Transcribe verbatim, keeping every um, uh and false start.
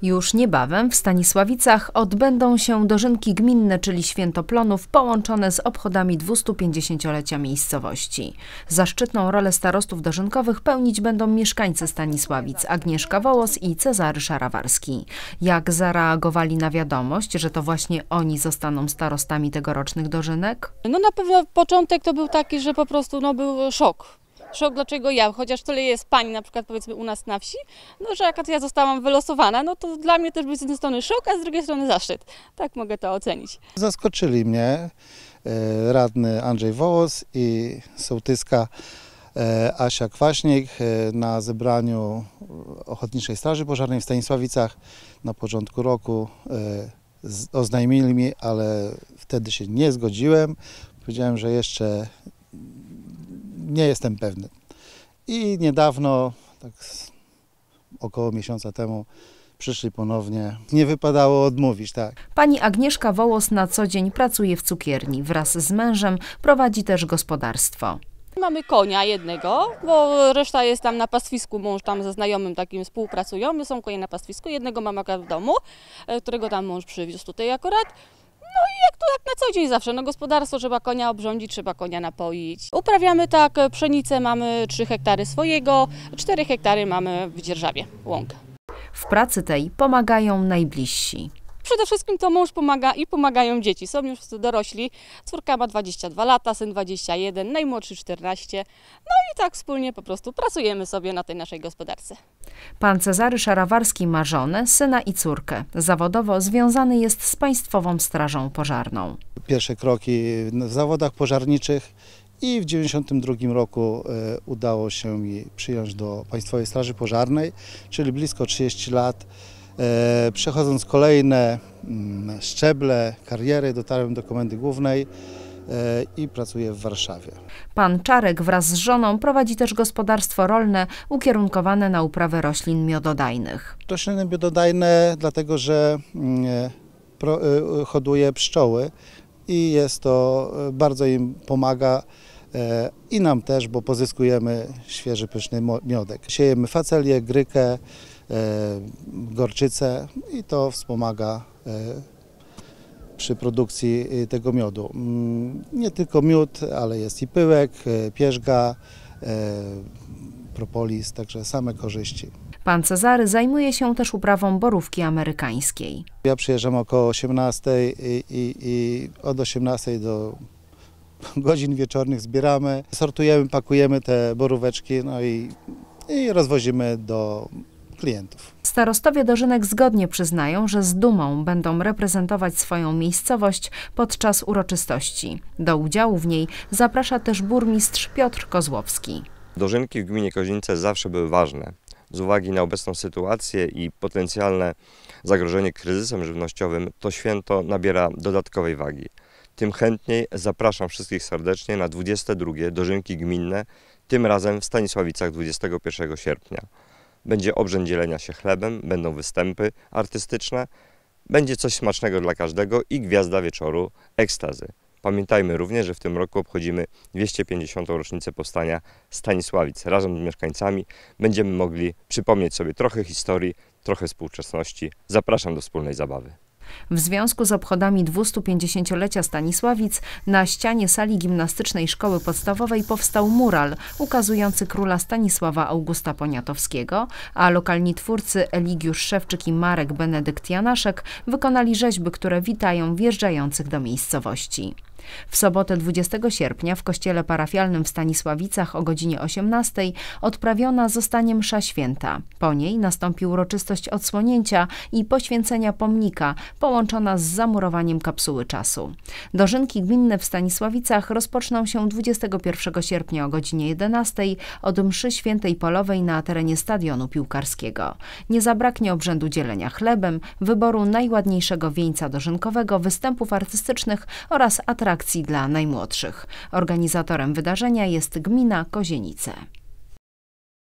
Już niebawem w Stanisławicach odbędą się dożynki gminne, czyli Święto Plonów, połączone z obchodami dwustupięćdziesięciolecia miejscowości. Zaszczytną rolę starostów dożynkowych pełnić będą mieszkańcy Stanisławic Agnieszka Wołos i Cezary Szarawarski. Jak zareagowali na wiadomość, że to właśnie oni zostaną starostami tegorocznych dożynek? No na pewno początek to był taki, że po prostu no, był szok. Szok, dlaczego ja, chociaż tyle jest pań na przykład powiedzmy u nas na wsi, no że jak ja zostałam wylosowana, no to dla mnie też był z jednej strony szok, a z drugiej strony zaszczyt. Tak mogę to ocenić. Zaskoczyli mnie radny Andrzej Wołos i sołtyska Asia Kwaśnik na zebraniu Ochotniczej Straży Pożarnej w Stanisławicach na początku roku. Oznajmili mi, ale wtedy się nie zgodziłem. Powiedziałem, że jeszcze nie jestem pewny. I niedawno, tak około miesiąca temu, przyszli ponownie. Nie wypadało odmówić, tak. Pani Agnieszka Wołos na co dzień pracuje w cukierni. Wraz z mężem prowadzi też gospodarstwo. Mamy konia jednego, bo reszta jest tam na pastwisku, mąż tam ze znajomym takim współpracują. My są konie na pastwisku, jednego mam akurat w domu, którego tam mąż przywiózł tutaj akurat. No i jak to jak na co dzień zawsze, no gospodarstwo, trzeba konia obrządzić, trzeba konia napoić. Uprawiamy tak, pszenicę mamy trzy hektary swojego, cztery hektary mamy w dzierżawie, łąkę. W pracy tej pomagają najbliżsi. Przede wszystkim to mąż pomaga i pomagają dzieci, są już dorośli. Córka ma dwadzieścia dwa lata, syn dwadzieścia jeden, najmłodszy czternaście. No i tak wspólnie po prostu pracujemy sobie na tej naszej gospodarce. Pan Cezary Szarawarski ma żonę, syna i córkę. Zawodowo związany jest z Państwową Strażą Pożarną. Pierwsze kroki w zawodach pożarniczych i w dziewięćdziesiątym drugim roku e, udało się mi przyjąć do Państwowej Straży Pożarnej, czyli blisko trzydzieści lat. E, przechodząc kolejne mm, szczeble kariery, dotarłem do Komendy Głównej e, i pracuję w Warszawie. Pan Czarek wraz z żoną prowadzi też gospodarstwo rolne ukierunkowane na uprawę roślin miododajnych. Rośliny miododajne dlatego, że mm, pro, e, hoduje pszczoły i jest to, e, bardzo im pomaga e, i nam też, bo pozyskujemy świeży, pyszny miodek. Siejemy facelię, grykę, gorczycę i to wspomaga przy produkcji tego miodu. Nie tylko miód, ale jest i pyłek, pierzga, propolis, także same korzyści. Pan Cezary zajmuje się też uprawą borówki amerykańskiej. Ja przyjeżdżam około osiemnastej i, i, i od osiemnastej do godzin wieczornych zbieramy, sortujemy, pakujemy te boróweczki, no i, i rozwozimy do klientów. Starostowie dożynek zgodnie przyznają, że z dumą będą reprezentować swoją miejscowość podczas uroczystości. Do udziału w niej zaprasza też burmistrz Piotr Kozłowski. Dożynki w gminie Kozienice zawsze były ważne. Z uwagi na obecną sytuację i potencjalne zagrożenie kryzysem żywnościowym, to święto nabiera dodatkowej wagi. Tym chętniej zapraszam wszystkich serdecznie na dwudzieste drugie dożynki gminne, tym razem w Stanisławicach dwudziestego pierwszego sierpnia. Będzie obrzęd dzielenia się chlebem, będą występy artystyczne, będzie coś smacznego dla każdego i gwiazda wieczoru ekstazy. Pamiętajmy również, że w tym roku obchodzimy dwieście pięćdziesiątą rocznicę powstania Stanisławic. Razem z mieszkańcami będziemy mogli przypomnieć sobie trochę historii, trochę współczesności. Zapraszam do wspólnej zabawy. W związku z obchodami dwustupięćdziesięciolecia Stanisławic na ścianie sali gimnastycznej szkoły podstawowej powstał mural ukazujący króla Stanisława Augusta Poniatowskiego, a lokalni twórcy Eligiusz Szewczyk i Marek Benedykt Janaszek wykonali rzeźby, które witają wjeżdżających do miejscowości. W sobotę dwudziestego sierpnia w kościele parafialnym w Stanisławicach o godzinie osiemnastej odprawiona zostanie msza święta. Po niej nastąpi uroczystość odsłonięcia i poświęcenia pomnika, połączona z zamurowaniem kapsuły czasu. Dożynki gminne w Stanisławicach rozpoczną się dwudziestego pierwszego sierpnia o godzinie jedenastej od mszy świętej polowej na terenie stadionu piłkarskiego. Nie zabraknie obrzędu dzielenia chlebem, wyboru najładniejszego wieńca dożynkowego, występów artystycznych oraz atrakcji dla najmłodszych. Organizatorem wydarzenia jest gmina Kozienice.